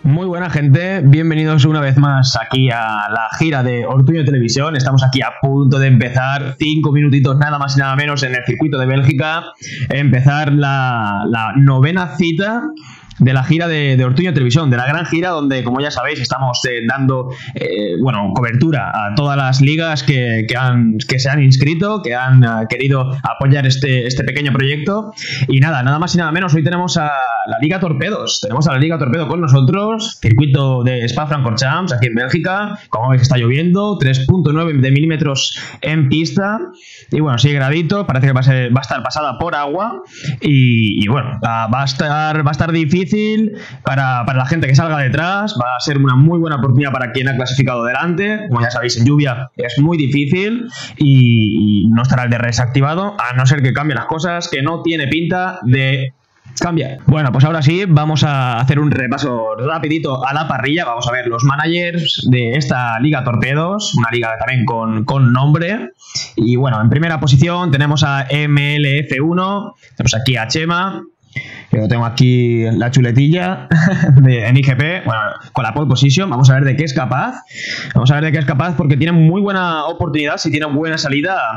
Muy buena gente, bienvenidos una vez más aquí a la gira de Ortuño Televisión. Estamos aquí a punto de empezar, 5 minutitos nada más y nada menos en el circuito de Bélgica, empezar la novena cita de la gira de Ortuño Televisión, de la gran gira donde, como ya sabéis, estamos dando cobertura a todas las ligas que se han inscrito, que han querido apoyar este pequeño proyecto. Y nada más y nada menos, hoy tenemos a la Liga Torpedos, tenemos a la Liga Torpedo con nosotros, circuito de Spa-Francorchamps aquí en Bélgica. Como veis, está lloviendo, 3.9 de milímetros en pista, y bueno, sigue gradito, parece que va a estar pasada por agua, y bueno, va a estar difícil para la gente que salga detrás. Va a ser una muy buena oportunidad para quien ha clasificado delante. Como ya sabéis, en lluvia es muy difícil y no estará el DRS activado, a no ser que cambien las cosas, que no tiene pinta de cambiar. Bueno, pues ahora sí, vamos a hacer un repaso rapidito a la parrilla. Vamos a ver los managers de esta Liga Torpedos, una liga también con nombre. Y bueno, en primera posición tenemos a MLF1, tenemos aquí a Chema, que lo tengo aquí en la chuletilla en IGP, bueno, con la pole position. Vamos a ver de qué es capaz. Vamos a ver de qué es capaz, porque tiene muy buena oportunidad, si tiene buena salida,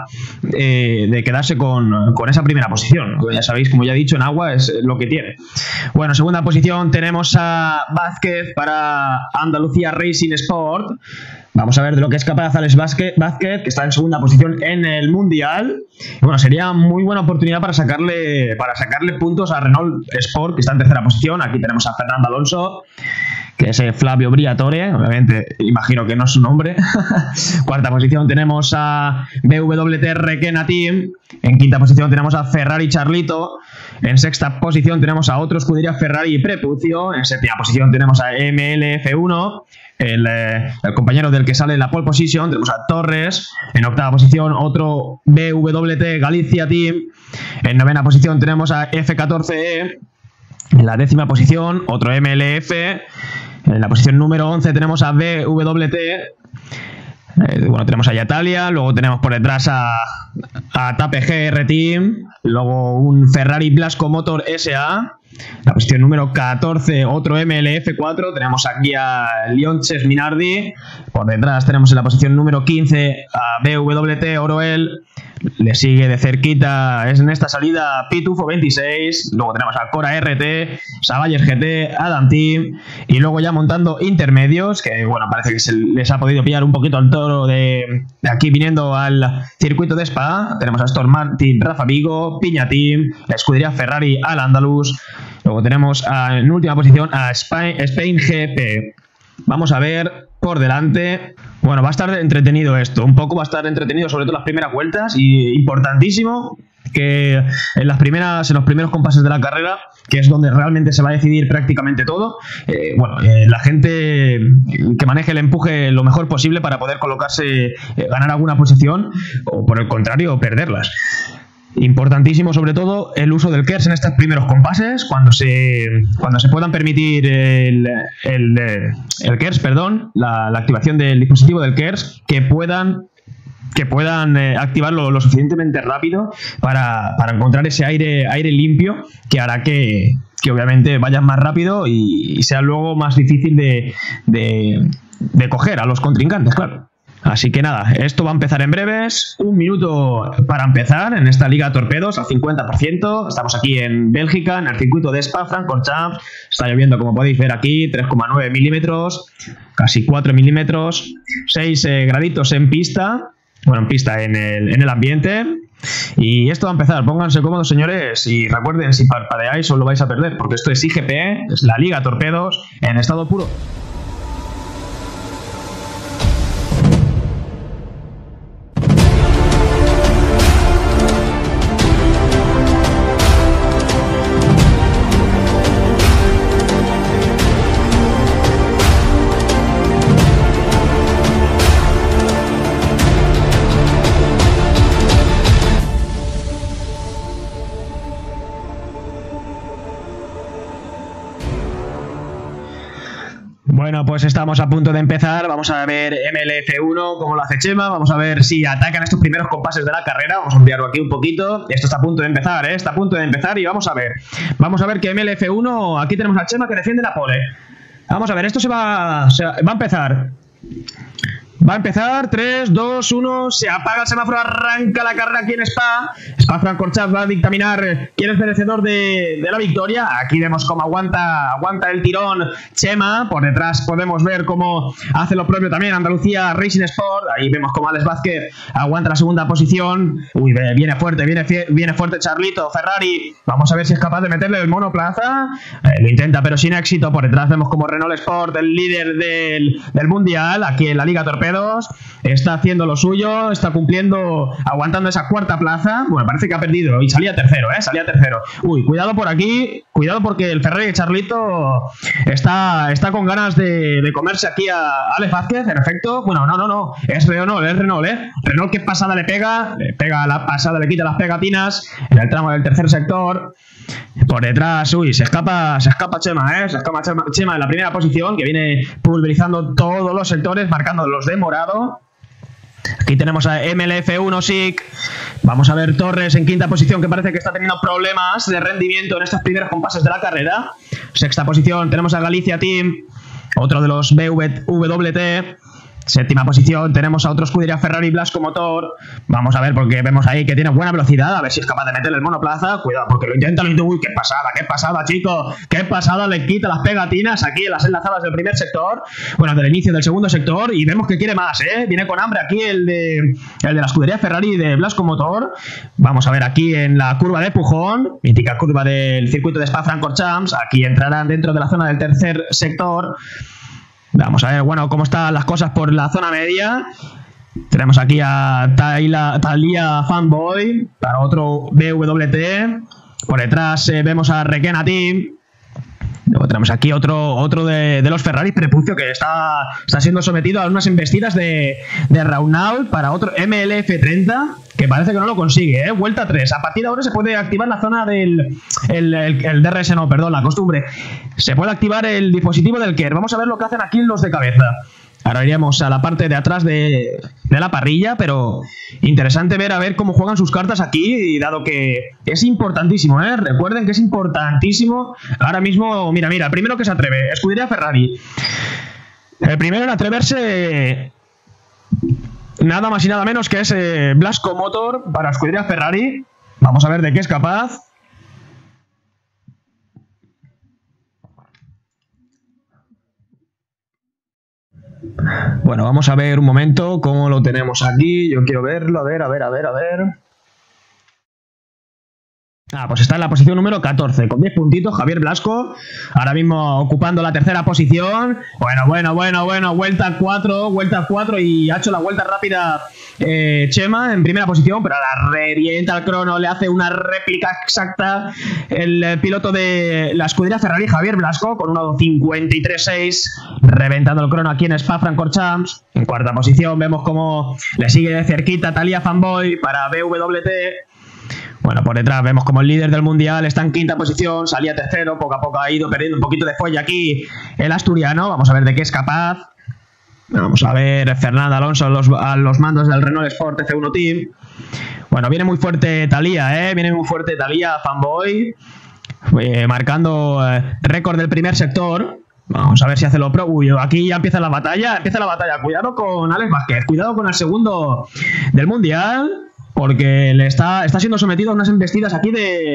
de quedarse con esa primera posición. Ya sabéis, como ya he dicho, en agua es lo que tiene. Bueno, segunda posición tenemos a Vázquez para Andalucía Racing Sport. Vamos a ver de lo que es capaz Alex Vázquez, que está en segunda posición en el Mundial. Y bueno, sería muy buena oportunidad para sacarle puntos a Renault Sport, que está en tercera posición. Aquí tenemos a Fernando Alonso, que es Flavio Briatore, obviamente, imagino que no es su nombre. Cuarta posición tenemos a BWT Requena Team. En quinta posición tenemos a Ferrari Charlito. En sexta posición tenemos a otro escudería Ferrari Prepucio. En séptima posición tenemos a MLF1, el compañero del que sale en la pole position. Tenemos a Torres. En octava posición otro BWT Galicia Team. En novena posición tenemos a F14E. En la décima posición otro MLF. En la posición número 11 tenemos a BWT. Bueno, tenemos a Yatalia, luego tenemos por detrás a Tape GR Team, luego un Ferrari Blasco Motor SA. La posición número 14, otro MLF4, tenemos aquí a Lionches Minardi. Por detrás tenemos en la posición número 15 a BWT Oroel. Le sigue de cerquita, es en esta salida, Pitufo 26. Luego tenemos a Cora RT, Savaller GT, Adam Team. Y luego ya montando intermedios, que bueno, parece que se les ha podido pillar un poquito al toro de aquí viniendo al circuito de Spa. Tenemos a Storm Martin, Rafa Vigo, Piña Team, la escudería Ferrari Al Andalus. Luego tenemos en última posición a Spain GP. Vamos a ver por delante. Bueno, va a estar entretenido esto. Un poco va a estar entretenido, sobre todo las primeras vueltas. Y importantísimo que en los primeros compases de la carrera, que es donde realmente se va a decidir prácticamente todo, la gente que maneje el empuje lo mejor posible para poder colocarse, ganar alguna posición, o por el contrario, perderlas. Importantísimo, sobre todo, el uso del KERS en estos primeros compases, cuando se puedan permitir el KERS, perdón, la activación del dispositivo del KERS, que puedan activarlo lo suficientemente rápido para encontrar ese aire limpio, que hará que obviamente vayan más rápido y sea luego más difícil de coger a los contrincantes, claro. Así que nada, esto va a empezar en breves. Un minuto para empezar en esta Liga Torpedos al 50%. Estamos aquí en Bélgica, en el circuito de Spa-Francorchamps. Está lloviendo, como podéis ver aquí, 3,9 milímetros, casi 4 milímetros, 6 graditos en pista. Bueno, en pista, en el ambiente. Y esto va a empezar. Pónganse cómodos, señores, y recuerden, si parpadeáis os lo vais a perder, porque esto es IGP, es la Liga Torpedos en estado puro. Bueno, pues estamos a punto de empezar. Vamos a ver MLF1 cómo lo hace Chema. Vamos a ver si atacan estos primeros compases de la carrera. Vamos a ampliarlo aquí un poquito. Esto está a punto de empezar, ¿eh? Está a punto de empezar y vamos a ver. Vamos a ver que MLF1, aquí tenemos a Chema que defiende la pole. Vamos a ver, esto se va a empezar. Va a empezar, 3, 2, 1, se apaga el semáforo, arranca la carrera aquí en Spa. Spa-Francorchamps va a dictaminar quién es merecedor de la victoria. Aquí vemos cómo aguanta el tirón Chema. Por detrás podemos ver cómo hace lo propio también Andalucía Racing Sport. Ahí vemos cómo Alex Vázquez aguanta la segunda posición. Uy, viene fuerte Charlito Ferrari. Vamos a ver si es capaz de meterle el monoplaza. Lo intenta, pero sin éxito. Por detrás vemos como Renault Sport, el líder del mundial, aquí en la Liga Torpedos, está haciendo lo suyo, está cumpliendo, aguantando esa cuarta plaza. Bueno, parece que ha perdido y salía tercero, salía tercero. Uy, cuidado por aquí, cuidado porque el Ferrari de Charlito está con ganas de comerse aquí a Alex Vázquez, en efecto. Bueno, no, es Renault, Renault que pasada le pega a la pasada, le quita las pegatinas en el tramo del tercer sector. Por detrás, uy, se escapa Chema, se escapa Chema en la primera posición, que viene pulverizando todos los sectores, marcándolos de morado. Aquí tenemos a MLF1 SIC. Vamos a ver Torres en quinta posición, que parece que está teniendo problemas de rendimiento en estos primeros compases de la carrera. Sexta posición tenemos a Galicia Team, otro de los BWT. Séptima posición tenemos a otro escudería Ferrari Blasco Motor. Vamos a ver porque vemos ahí que tiene buena velocidad. A ver si es capaz de meterle el monoplaza. Cuidado porque lo intenta. Uy, qué pasada, chico. Qué pasada, le quita las pegatinas aquí en las enlazadas del primer sector. Bueno, del inicio del segundo sector. Y vemos que quiere más, Viene con hambre aquí el de la escudería Ferrari de Blasco Motor. Vamos a ver aquí en la curva de Pujón, mítica curva del circuito de Spa-Francorchamps. Aquí entrarán dentro de la zona del tercer sector. Vamos a ver, bueno, cómo están las cosas por la zona media. Tenemos aquí a Thalia Fanboy para otro BWT. Por detrás vemos a Requena Team. Luego tenemos aquí otro de los Ferrari Prepucio que está siendo sometido a unas embestidas de Renault para otro MLF30, que parece que no lo consigue, Vuelta 3. A partir de ahora se puede activar la zona del DRS, no, perdón, la costumbre. Se puede activar el dispositivo del KER. Vamos a ver lo que hacen aquí los de cabeza. Ahora iríamos a la parte de atrás de la parrilla, pero interesante ver cómo juegan sus cartas aquí, y dado que es importantísimo, recuerden que es importantísimo. Ahora mismo, mira, el primero que se atreve, escudería Ferrari. El primero en atreverse, nada más y nada menos que es Blasco Motor para escudería Ferrari. Vamos a ver de qué es capaz. Bueno, vamos a ver un momento cómo lo tenemos aquí. Yo quiero verlo, a ver. Pues está en la posición número 14, con 10 puntitos, Javier Blasco, ahora mismo ocupando la tercera posición. Bueno, vuelta 4 y ha hecho la vuelta rápida Chema en primera posición, pero ahora revienta el crono, le hace una réplica exacta el piloto de la escudería Ferrari, Javier Blasco, con 1.53.6, reventando el crono aquí en Spa-Francorchamps. En cuarta posición vemos cómo le sigue de cerquita Thalia Fanboy para BWT. Bueno, por detrás vemos como el líder del mundial está en quinta posición, salía tercero, poco a poco ha ido perdiendo un poquito de fuelle aquí el asturiano. Vamos a ver de qué es capaz. Vamos a ver Fernando Alonso a los mandos del Renault Sport F1 Team. Bueno, viene muy fuerte Thalia, viene muy fuerte Thalia Fanboy, marcando récord del primer sector. Vamos a ver si hace lo pro. Uy, aquí ya empieza la batalla. Cuidado con Alex Vázquez, cuidado con el segundo del mundial, porque le está siendo sometido a unas embestidas aquí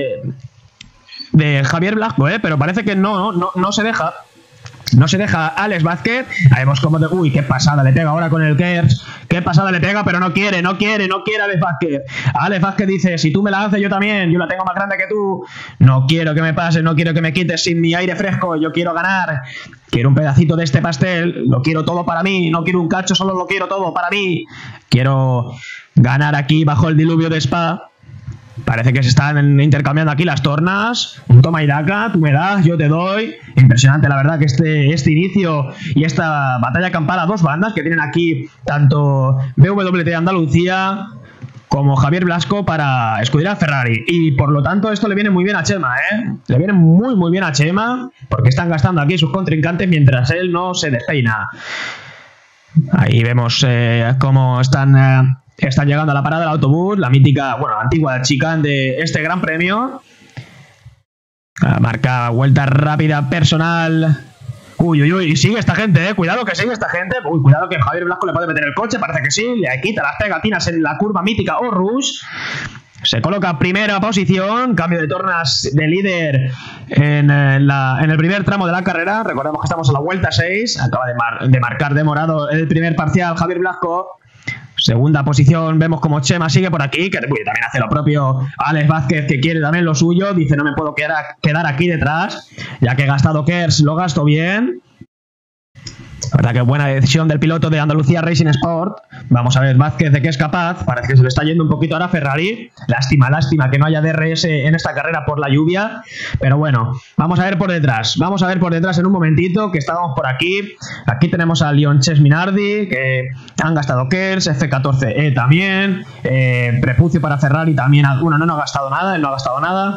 de Javier Blasco, pero parece que no se deja. No se deja Alex Vázquez. Ahí vemos cómo uy, qué pasada le pega ahora con el KERS. Qué pasada le pega, pero no quiere Alex Vázquez. Alex Vázquez dice, si tú me la haces yo también, yo la tengo más grande que tú. No quiero que me pases, no quiero que me quites sin mi aire fresco. Yo quiero ganar. Quiero un pedacito de este pastel. Lo quiero todo para mí. No quiero un cacho, solo lo quiero todo para mí. Quiero ganar aquí bajo el diluvio de Spa. Parece que se están intercambiando aquí las tornas. Un toma y daca, tú me das, yo te doy. Impresionante, la verdad, que este inicio y esta batalla campal a dos bandas que tienen aquí tanto BWT Andalucía como Javier Blasco para escudería Ferrari. Y por lo tanto esto le viene muy bien a Chema, Le viene muy bien a Chema, porque están gastando aquí sus contrincantes mientras él no se despeina. Ahí vemos cómo están llegando a la parada del autobús, la mítica, antigua chicane de este gran premio. Marca vuelta rápida personal Uy, uy, uy, y sigue esta gente, cuidado que sigue esta gente. Uy, cuidado que Javier Blasco le puede meter el coche, parece que sí. Le quita las pegatinas en la curva mítica Aarhus. Se coloca primera posición, cambio de tornas de líder en el primer tramo de la carrera. Recordemos que estamos a la vuelta 6. Acaba de marcar de morado el primer parcial Javier Blasco. Segunda posición, vemos como Chema sigue por aquí, que también hace lo propio Alex Vázquez, que quiere también lo suyo. Dice, no me puedo quedar aquí detrás, ya que he gastado KERS, lo gasto bien. La verdad que buena decisión del piloto de Andalucía Racing Sport. Vamos a ver Vázquez de qué es capaz. Parece que se le está yendo un poquito ahora a Ferrari. Lástima que no haya DRS en esta carrera por la lluvia. Pero bueno, vamos a ver por detrás. Vamos a ver por detrás en un momentito, que estábamos por aquí. Aquí tenemos a Leon Minardi, que han gastado KERS, F14E también. Prepucio para Ferrari también. Bueno, no ha gastado nada, él no ha gastado nada.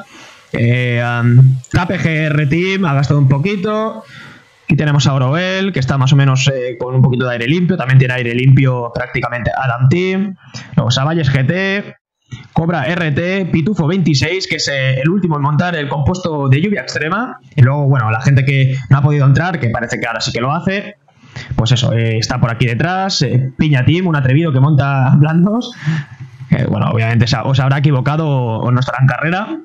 KPGR Team ha gastado un poquito. Aquí tenemos a Orovel, que está más o menos con un poquito de aire limpio. También tiene aire limpio prácticamente Adam Team. Luego Savalles GT, Cobra RT, Pitufo 26, que es el último en montar el compuesto de lluvia extrema. Y luego, bueno, la gente que no ha podido entrar, que parece que ahora sí que lo hace. Pues eso, está por aquí detrás. Piña Team, un atrevido que monta blandos. Bueno, obviamente os habrá equivocado o no estará en carrera.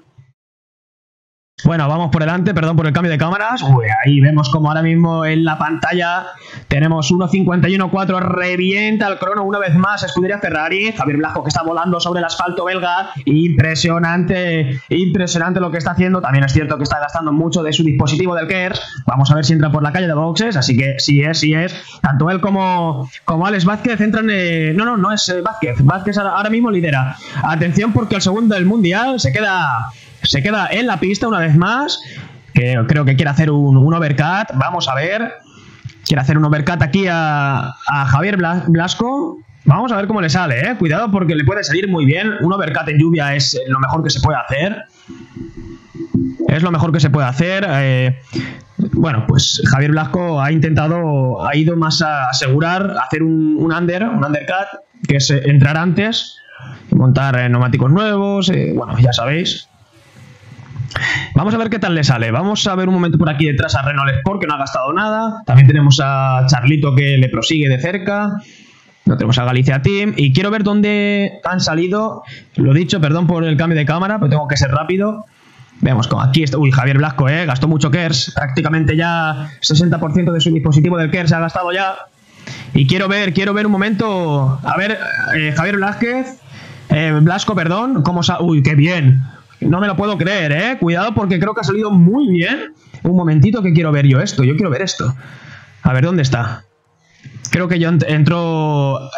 Bueno, vamos por delante, perdón por el cambio de cámaras. Uy, ahí vemos como ahora mismo en la pantalla tenemos 1.51.4, revienta el crono una vez más Escudería Ferrari. Javier Blasco, que está volando sobre el asfalto belga. Impresionante, impresionante lo que está haciendo. También es cierto que está gastando mucho de su dispositivo del KERS. Vamos a ver si entra por la calle de boxes, así que sí es. Tanto él como Alex Vázquez entran... No es Vázquez. Vázquez ahora mismo lidera. Atención, porque el segundo del mundial se queda en la pista una vez más, que creo que quiere hacer un overcut. Vamos a ver, quiere hacer un overcut aquí a Javier Blasco. Vamos a ver cómo le sale, cuidado, porque le puede salir muy bien. Un overcut en lluvia es lo mejor que se puede hacer. Es lo mejor que se puede hacer. Bueno, pues Javier Blasco ha ido más a asegurar, hacer un undercut, que es entrar antes, montar neumáticos nuevos, bueno, ya sabéis. Vamos a ver qué tal le sale. Vamos a ver un momento por aquí detrás a Renault Sport, que no ha gastado nada. También tenemos a Charlito, que le prosigue de cerca. No tenemos a Galicia Team. Y quiero ver dónde han salido. Lo dicho, perdón por el cambio de cámara, pero tengo que ser rápido. Vemos como aquí está. Uy, Javier Blasco, gastó mucho KERS. Prácticamente ya 60% de su dispositivo del KERS se ha gastado ya. Y quiero ver un momento. A ver, Javier Blasco, perdón. ¿Cómo Uy, qué bien. No me lo puedo creer, Cuidado, porque creo que ha salido muy bien. Un momentito que quiero ver yo esto. Yo quiero ver esto. A ver, ¿dónde está? Creo que yo entró...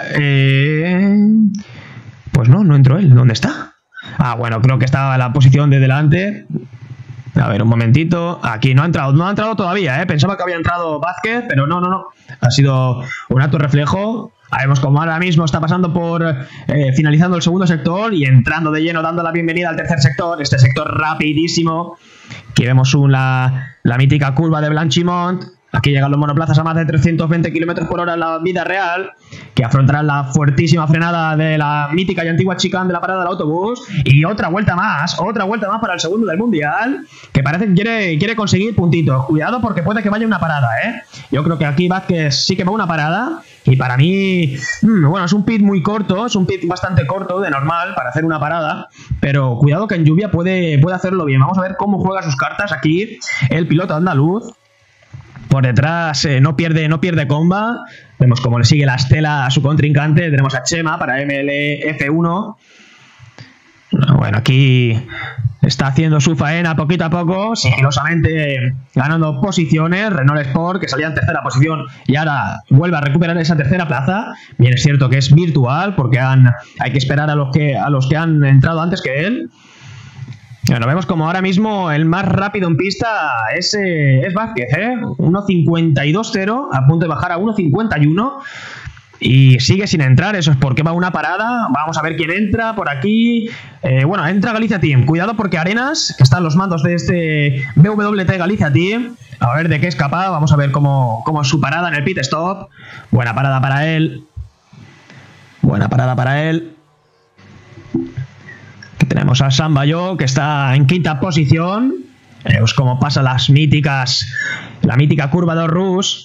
Pues no entró él. ¿Dónde está? Ah, bueno, creo que estaba en la posición de delante. A ver, un momentito. Aquí no ha entrado todavía, Pensaba que había entrado Vázquez, pero no. Ha sido un acto reflejo. Vemos como ahora mismo está pasando por finalizando el segundo sector y entrando de lleno, dando la bienvenida al tercer sector. Este sector rapidísimo. Aquí vemos la mítica curva de Blanchimont. Aquí llegan los monoplazas a más de 320 km/h en la vida real, que afrontarán la fuertísima frenada de la mítica y antigua chicane de la parada del autobús. Y otra vuelta más para el segundo del mundial, que parece que quiere conseguir puntitos. Cuidado, porque puede que vaya una parada, Yo creo que aquí Vázquez sí que va una parada. Y para mí, bueno, es un pit muy corto, es un pit bastante corto de normal para hacer una parada, pero cuidado que en lluvia puede hacerlo bien. Vamos a ver cómo juega sus cartas aquí el piloto andaluz. Por detrás no pierde comba. Vemos cómo le sigue la estela a su contrincante. Tenemos a Chema para MLF1. Bueno, aquí está haciendo su faena poquito a poco, sigilosamente ganando posiciones. Renault Sport, que salía en tercera posición y ahora vuelve a recuperar esa tercera plaza. Bien, es cierto que es virtual, porque hay que esperar a los que han entrado antes que él. Bueno, vemos como ahora mismo el más rápido en pista es Vázquez, 1.52.0, a punto de bajar a 1.51. Y sigue sin entrar, eso es porque va una parada. Vamos a ver quién entra por aquí. Bueno, entra Galicia Team. Cuidado, porque Arenas, que está en los mandos de este BWT Galicia Team, a ver de qué es capaz. Vamos a ver cómo es su parada en el pit stop. Buena parada para él. Aquí tenemos a Sam Bayo, que está en quinta posición. Pues como pasa las míticas La mítica curva de Rus.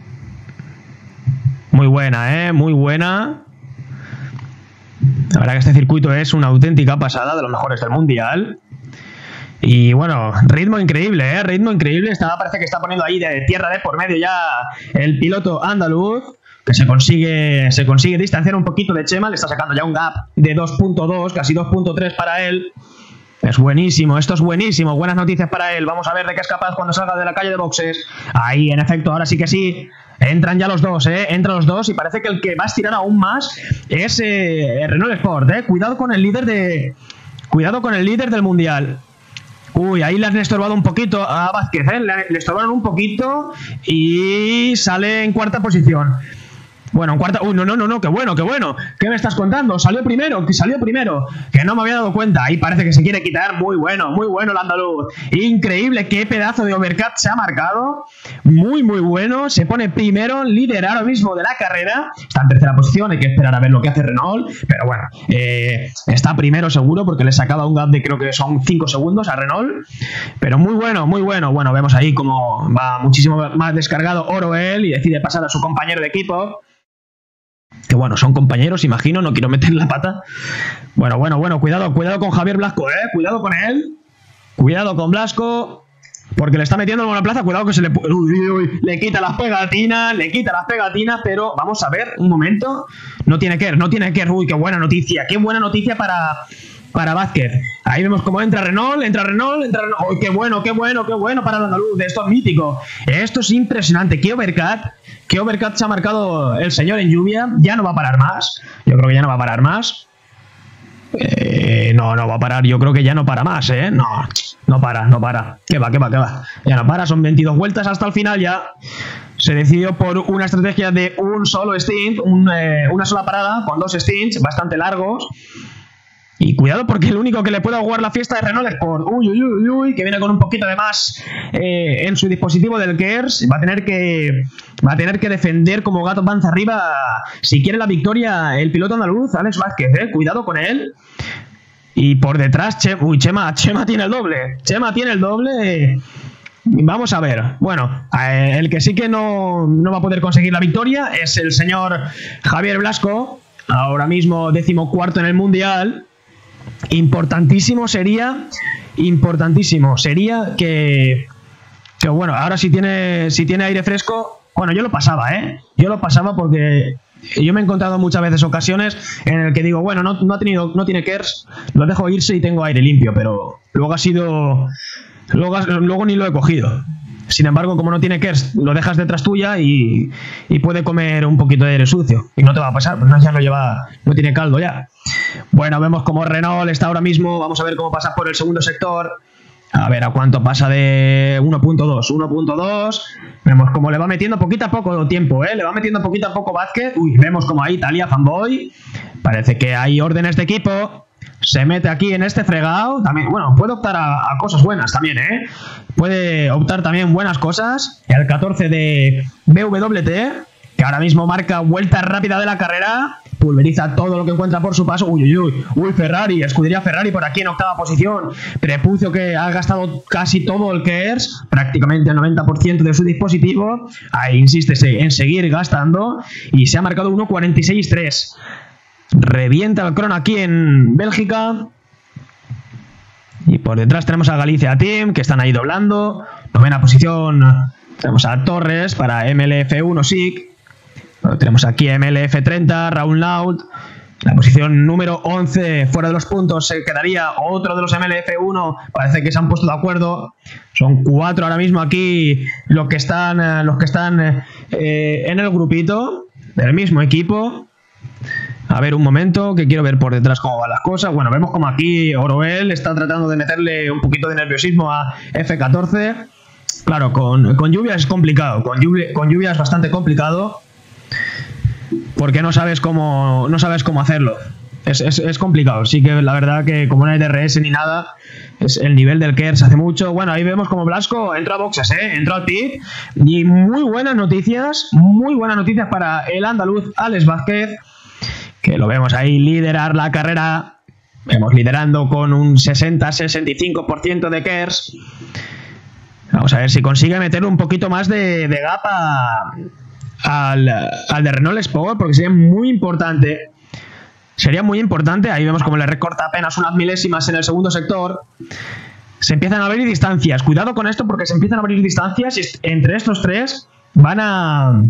Muy buena, muy buena. La verdad que este circuito es una auténtica pasada, de los mejores del mundial. Y bueno, ritmo increíble, ritmo increíble. Parece que está poniendo ahí de tierra de por medio ya el piloto andaluz, que se consigue distanciar un poquito de Chema. Le está sacando ya un gap de 2.2, casi 2.3 para él. Es buenísimo, esto es buenísimo. Buenas noticias para él. Vamos a ver de qué es capaz cuando salga de la calle de boxes. Ahí, en efecto, ahora sí que sí. Entran ya los dos, entran los dos. Y parece que el que va a estirar aún más es Renault Sport, Cuidado con el líder del mundial. Uy, ahí le han estorbado un poquito a Vázquez, le estorbaron un poquito y sale en cuarta posición. Bueno, en cuarta... Uy, no, qué bueno. ¿Qué me estás contando? Salió primero, que no me había dado cuenta. Ahí parece que se quiere quitar. Muy bueno el andaluz. Increíble, qué pedazo de overcut se ha marcado. Muy bueno. Se pone primero, líder ahora mismo de la carrera. Está en tercera posición, hay que esperar a ver lo que hace Renault. Pero bueno, está primero seguro porque le sacaba un gap de creo que son 5 segundos a Renault. Pero muy bueno. Bueno, vemos ahí como va muchísimo más descargado Oroel y decide pasar a su compañero de equipo. Que bueno, son compañeros, imagino, no quiero meter la pata. Bueno, cuidado con Javier Blasco, cuidado con él. Cuidado con Blasco, porque le está metiendo en una plaza. Cuidado que se le quita las pegatinas, pero vamos a ver un momento. No tiene que ir. Uy, qué buena noticia para Vázquez. Ahí vemos cómo entra Renault. ¡Oh, qué bueno para el andaluz! Esto es mítico. Esto es impresionante. ¿Qué overcut se ha marcado el señor en lluvia? Ya no va a parar más. Yo creo que ya no va a parar más. No va a parar. Yo creo que ya no para más, No para. ¿Qué va? Ya no para. Son 22 vueltas hasta el final ya. Se decidió por una estrategia de un solo stint, una sola parada con 2 stints bastante largos. Y cuidado porque el único que le puede jugar la fiesta es Renault Sport. Uy, que viene con un poquito de más en su dispositivo del KERS. Va a tener que defender como gato panza arriba si quiere la victoria el piloto andaluz, Alex Vázquez, Cuidado con él. Y por detrás, Chema tiene el doble. Vamos a ver. Bueno, el que sí que no va a poder conseguir la victoria es el señor Javier Blasco. Ahora mismo 14º en el mundial. Importantísimo sería que bueno, ahora si tiene aire fresco, bueno, yo lo pasaba porque yo me he encontrado muchas veces ocasiones en el que digo, bueno, no tiene KERS, lo dejo irse y tengo aire limpio, pero luego ni lo he cogido. Sin embargo, como no tiene KERS, lo dejas detrás tuya y puede comer un poquito de aire sucio. Y no te va a pasar, porque ya no tiene caldo ya. Bueno, vemos como Renault está ahora mismo. Vamos a ver cómo pasa por el segundo sector. A ver a cuánto pasa de 1.2. Vemos cómo le va metiendo poquito a poco tiempo, le va metiendo poquito a poco Vázquez. Uy, vemos como ahí Italia Fanboy. Parece que hay órdenes de equipo. Se mete aquí en este fregado. También, bueno, puede optar a cosas buenas también, Puede optar también buenas cosas. El 14 de BWT, que ahora mismo marca vuelta rápida de la carrera. Pulveriza todo lo que encuentra por su paso. Uy, Ferrari, escudería Ferrari por aquí en octava posición. Prepucio que ha gastado casi todo el KERS, prácticamente el 90% de su dispositivo. Ahí insiste en seguir gastando y se ha marcado 1.46.3. Revienta el crono aquí en Bélgica. Y por detrás tenemos a Galicia Team, que están ahí doblando. Novena posición tenemos a Torres para MLF1 SIG. Tenemos aquí a MLF30, Raúl Naut. La posición número 11 fuera de los puntos se quedaría otro de los MLF1. Parece que se han puesto de acuerdo. Son 4 ahora mismo aquí los que están en el grupito del mismo equipo. A ver, un momento, que quiero ver por detrás cómo van las cosas. Bueno, vemos como aquí Oroel está tratando de meterle un poquito de nerviosismo a F14. Claro, con lluvia es complicado. Con lluvia es bastante complicado. Porque no sabes cómo hacerlo. Es complicado. Sí que la verdad que como no hay DRS ni nada, el nivel del KERS hace mucho. Bueno, ahí vemos como Blasco entra a boxes, entra al pit. Y muy buenas noticias para el andaluz Alex Vázquez, que lo vemos ahí liderar la carrera. Vemos liderando con un 60-65% de KERS. Vamos a ver si consigue meter un poquito más de gap al de Renault Sport, porque sería muy importante. Sería muy importante. Ahí vemos como le recorta apenas unas milésimas en el segundo sector. Se empiezan a abrir distancias. Cuidado con esto porque se empiezan a abrir distancias y entre estos tres van a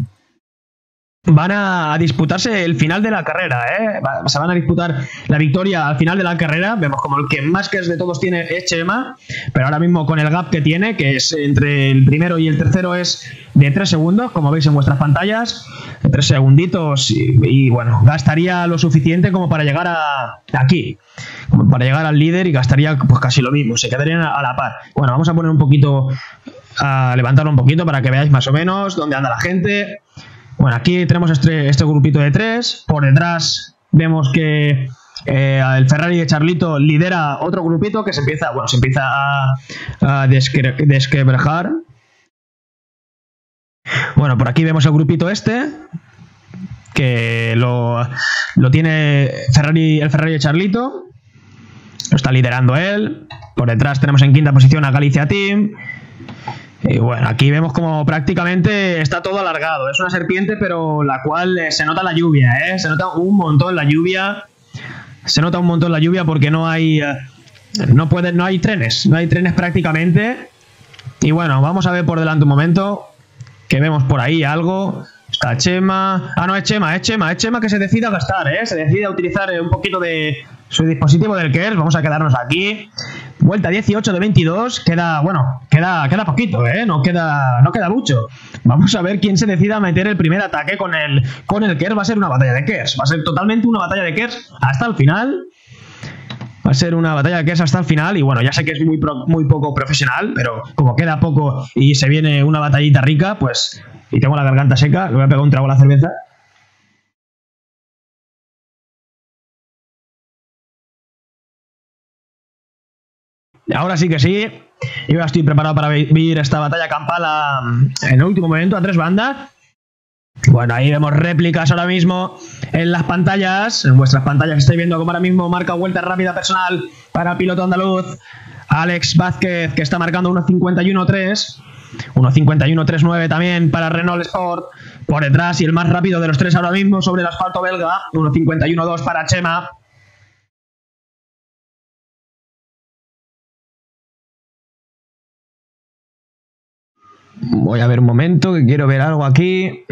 disputarse el final de la carrera, ¿eh? Se van a disputar la victoria al final de la carrera. Vemos como el que más que de todos tiene es Chema, pero ahora mismo con el gap que tiene, que es entre el primero y el tercero, es de 3 segundos, como veis en vuestras pantallas, 3 segunditos y bueno, gastaría lo suficiente como para llegar aquí, como para llegar al líder, y gastaría pues casi lo mismo, se quedarían a la par. Bueno, vamos a poner un poquito, a levantarlo un poquito para que veáis más o menos dónde anda la gente. Bueno, aquí tenemos este grupito de 3. Por detrás vemos que el Ferrari de Charlito lidera otro grupito que se empieza a desquebrajar. Bueno, por aquí vemos el grupito que lo tiene el Ferrari de Charlito. Lo está liderando él. Por detrás tenemos en quinta posición a Galicia Team. Y bueno, aquí vemos como prácticamente está todo alargado. Es una serpiente, pero la cual se nota la lluvia, ¿eh? Se nota un montón la lluvia. Se nota un montón la lluvia porque no hay trenes. No hay trenes prácticamente. Y bueno, vamos a ver por delante un momento. Que vemos por ahí algo. Está Chema. Ah, no, es Chema que se decide a gastar, ¿eh? Se decide a utilizar un poquito de su dispositivo del KERS. Vamos a quedarnos aquí. Vuelta 18 de 22. Queda poquito, ¿eh? No queda mucho. Vamos a ver quién se decida a meter el primer ataque con el KERS. Va a ser una batalla de KERS. Va a ser totalmente una batalla de KERS hasta el final. Va a ser una batalla de KERS hasta el final. Y bueno, ya sé que es muy poco profesional, pero como queda poco y se viene una batallita rica, pues... Y tengo la garganta seca, le voy a pegar un trago a la cerveza. Ahora sí que sí. Yo ya estoy preparado para vivir esta batalla campal en el último momento a 3 bandas. Bueno, ahí vemos réplicas ahora mismo en las pantallas. En vuestras pantallas estáis viendo como ahora mismo marca vuelta rápida personal para el piloto andaluz Alex Vázquez, que está marcando 1.51.3. 1.51.39 también para Renault Sport por detrás, y el más rápido de los 3 ahora mismo sobre el asfalto belga, 1.51.2 para Chema. Voy a ver un momento, que quiero ver algo aquí.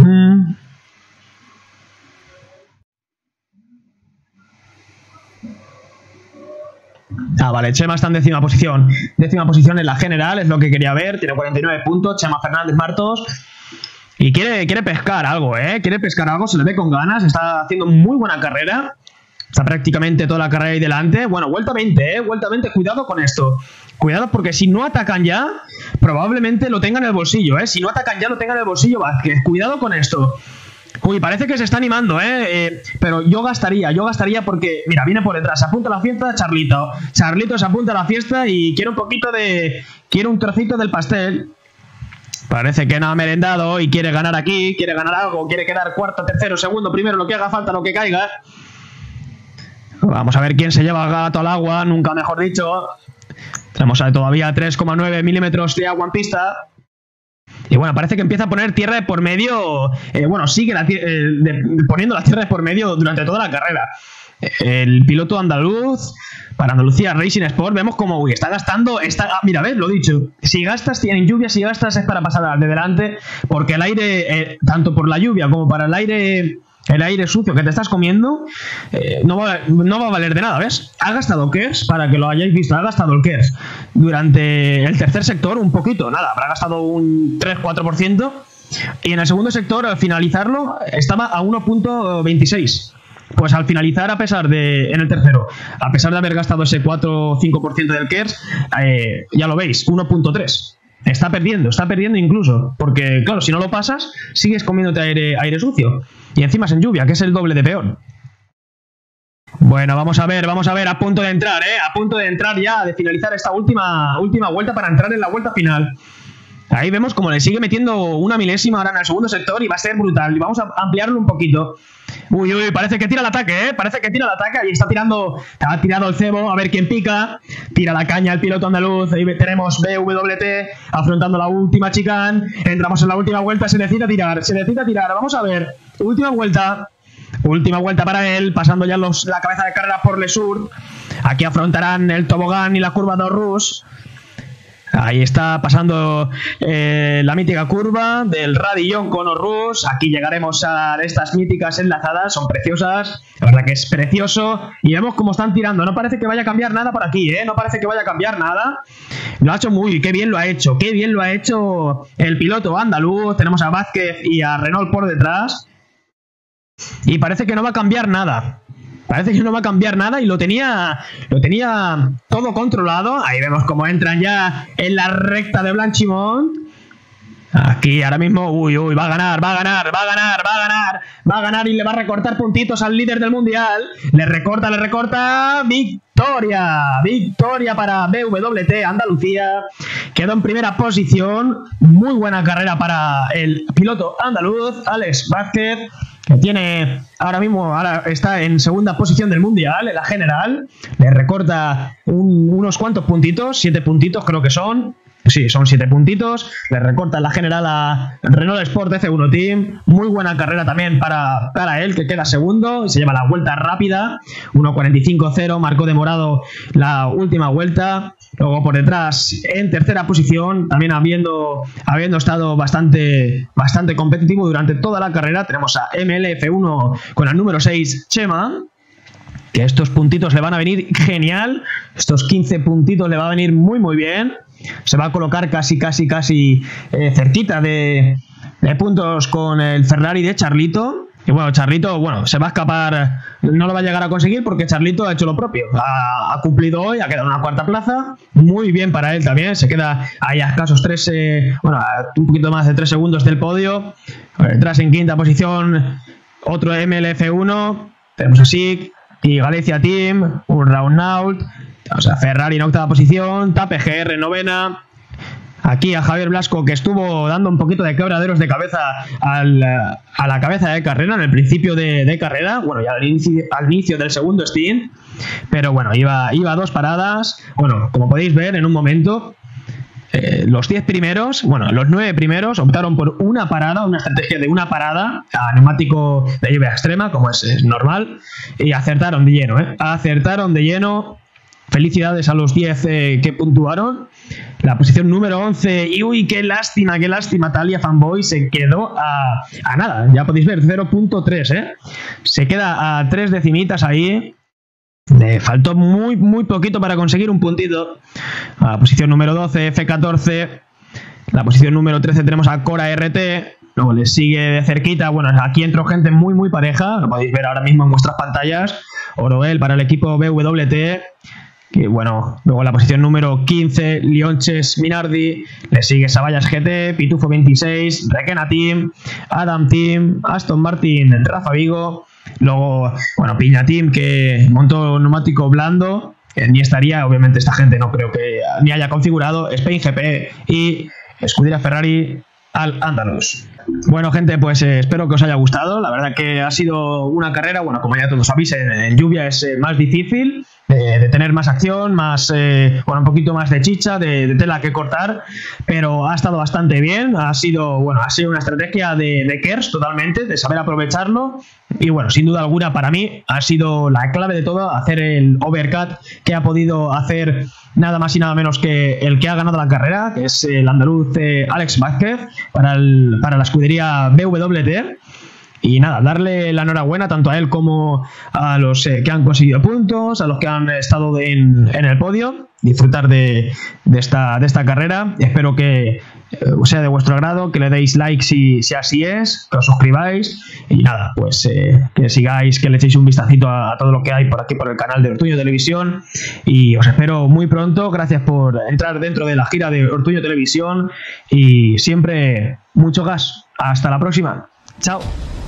Ah, vale, Chema está en décima posición. Décima posición en la general, es lo que quería ver. Tiene 49 puntos, Chema Fernández Martos. Y quiere pescar algo, ¿eh? Quiere pescar algo, se le ve con ganas. Está haciendo muy buena carrera. Está prácticamente toda la carrera ahí delante. Bueno, vuelta 20, ¿eh? Vuelta 20, cuidado con esto. Cuidado porque si no atacan ya, probablemente lo tengan en el bolsillo, ¿eh? Si no atacan ya, lo tengan en el bolsillo Vázquez. Cuidado con esto. Uy, parece que se está animando, pero yo gastaría porque, mira, viene por detrás, se apunta a la fiesta Charlito. Charlito se apunta a la fiesta y quiere un trocito del pastel. Parece que no ha merendado y quiere ganar aquí, quiere ganar algo, quiere quedar cuarto, tercero, segundo, primero, lo que haga falta, lo que caiga. Vamos a ver quién se lleva el gato al agua, nunca mejor dicho. Tenemos todavía 3,9 milímetros de agua en pista. Y bueno, parece que empieza a poner tierra de por medio. Sigue poniendo la tierra de por medio durante toda la carrera. El piloto andaluz, para Andalucía Racing Sport, vemos como está gastando. Mira, ves, lo dicho. Si gastas, tienen lluvia, si gastas es para pasar al de delante. Porque el aire, tanto por la lluvia como para el aire sucio que te estás comiendo, no va a valer de nada, ¿ves? Ha gastado KERS, para que lo hayáis visto, ha gastado el KERS durante el tercer sector un poquito, nada, habrá gastado un 3-4%, y en el segundo sector, al finalizarlo, estaba a 1.26. Pues al finalizar, en el tercero, a pesar de haber gastado ese 4-5% del KERS, ya lo veis, 1.3. Está perdiendo incluso, porque claro, si no lo pasas, sigues comiéndote aire sucio. Y encima es en lluvia, que es el doble de peor. Bueno, vamos a ver, a punto de entrar, a punto de entrar ya, de finalizar esta última vuelta para entrar en la vuelta final. Ahí vemos como le sigue metiendo una milésima ahora en el segundo sector y va a ser brutal. Y vamos a ampliarlo un poquito. Uy, parece que tira el ataque, ¿eh? Parece que tira el ataque. Ahí está ha tirado el cebo, a ver quién pica. Tira la caña el piloto andaluz. Ahí tenemos BWT afrontando la última chicane. Entramos en la última vuelta, se necesita tirar. Vamos a ver. Última vuelta para él, pasando ya la cabeza de carrera por Le Sur. Aquí afrontarán el tobogán y la curva de Rus. Ahí está pasando la mítica curva del Radillon con Orrus. Aquí llegaremos a estas míticas enlazadas, son preciosas, la verdad que es precioso. Y vemos cómo están tirando, no parece que vaya a cambiar nada por aquí, no parece que vaya a cambiar nada. Lo ha hecho qué bien lo ha hecho el piloto andaluz. Tenemos a Vázquez y a Renault por detrás. Y parece que no va a cambiar nada. Y lo tenía todo controlado. Ahí vemos cómo entran ya en la recta de Blanchimont. Aquí ahora mismo, va a ganar y le va a recortar puntitos al líder del mundial. Le recorta. Victoria para BWT Andalucía. Quedó en primera posición. Muy buena carrera para el piloto andaluz, Alex Vázquez, que tiene ahora está en segunda posición del mundial, en la general. Le recorta unos cuantos puntitos, 7 puntitos creo que son. Sí, son 7 puntitos. Le recorta la general a Renault Sport F1 Team. Muy buena carrera también para él, que queda segundo y se lleva la vuelta rápida. 1.45.0, marcó de morado la última vuelta. Luego por detrás, en tercera posición, también habiendo estado bastante competitivo durante toda la carrera, tenemos a MLF1 con el número 6, Chema. Que estos puntitos le van a venir genial. Estos 15 puntitos le va a venir muy bien. Se va a colocar casi cerquita de puntos con el Ferrari de Charlito. Y bueno, Charlito, se va a escapar, no lo va a llegar a conseguir porque Charlito ha hecho lo propio. Ha cumplido hoy, ha quedado en una cuarta plaza. Muy bien para él también. Se queda ahí a escasos un poquito más de 3 segundos del podio. Detrás en quinta posición, otro MLF1. Tenemos a SIG y Galicia Team, un round out. O sea, Ferrari en octava posición, TAPGR en novena. Aquí a Javier Blasco, que estuvo dando un poquito de quebraderos de cabeza a la cabeza de carrera en el principio de carrera. Bueno, ya al inicio del segundo stint. Pero bueno, iba a 2 paradas. Bueno, como podéis ver en un momento, los 10 primeros, los 9 primeros optaron por una estrategia de una parada a neumático de lluvia extrema, como es normal. Y acertaron de lleno. Felicidades a los 10 que puntuaron. La posición número 11. Y qué lástima. Talia Fanboy se quedó a nada. Ya podéis ver, 0.3. Se queda a 3 decimitas ahí. Le faltó muy poquito para conseguir un puntito. A la posición número 12, F14. La posición número 13 tenemos a Cora RT. Luego le sigue de cerquita. Bueno, aquí entró gente muy pareja. Lo podéis ver ahora mismo en vuestras pantallas. Oroel para el equipo BWT. Que bueno, luego en la posición número 15, Lionches Minardi, le sigue Sabayas GT, Pitufo 26, Requena Team, Adam Team, Aston Martin, Rafa Vigo, luego, Piña Team, que montó neumático blando, ni estaría, obviamente esta gente no creo que ni haya configurado, Spain GP y Scuderia Ferrari al Andalus. Bueno, gente, pues espero que os haya gustado. La verdad que ha sido una carrera, como ya todos sabéis, en lluvia es más difícil de tener más acción, un poquito más de chicha, de tela que cortar, pero ha estado bastante bien. Ha sido una estrategia de KERS totalmente, de saber aprovecharlo. Y sin duda alguna para mí ha sido la clave de todo, hacer el overcut que ha podido hacer nada más y nada menos que el que ha ganado la carrera, que es el andaluz Alex Vázquez, para la escudería BWT. Y nada, darle la enhorabuena tanto a él como a los que han conseguido puntos, a los que han estado en el podio, disfrutar de esta carrera. Espero que sea de vuestro agrado, que le deis like si así es, que os suscribáis y nada, pues que sigáis, que le echéis un vistacito a todo lo que hay por aquí por el canal de Ortuño Televisión y os espero muy pronto. Gracias por entrar dentro de la gira de Ortuño Televisión y siempre mucho gas. Hasta la próxima. Chao.